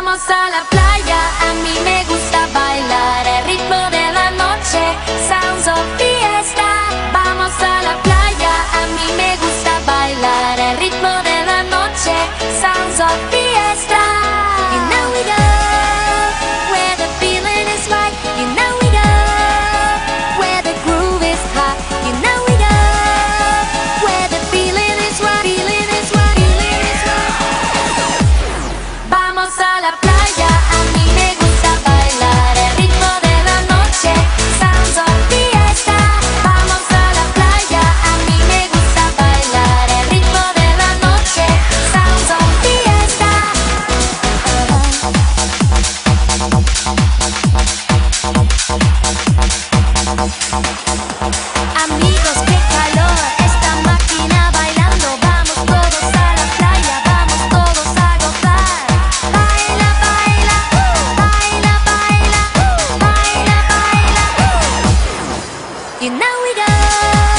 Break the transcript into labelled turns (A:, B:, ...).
A: Vamos a la playa, a mí me gusta bailar el ritmo de la noche, sounds of fiesta. Vamos a la playa, a mí me gusta bailar el ritmo de la noche, sounds of fiesta. You know we go where the feeling is right. You know we go where the groove is hot. You know we go where the feeling is right. Feeling is right. Feeling is right. Vamos a la playa, a mí me gusta bailar el ritmo de la noche, sounds of fiesta. Vamos a la playa, a mí me gusta bailar el ritmo de la noche, sounds of fiesta. Amigos, qué calor, esta máquina bailando. Vamos todos a la playa, vamos todos a gozar. Baila, baila, baila, baila, baila, baila. You know we go.